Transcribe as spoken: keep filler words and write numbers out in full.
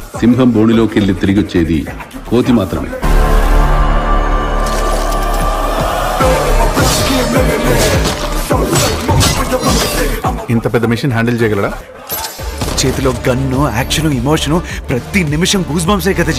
సింహం బోణిలోకి వెళ్ళి తిరిగి వచ్చేది కోతి మాత్రమే. ఇంత పెద్ద మిషన్ హ్యాండిల్ చేయగలరా? చేతిలో గన్ను, యాక్షన్, ఇమోషను ప్రతి నిమిషం గూస్ బంప్సే కదా.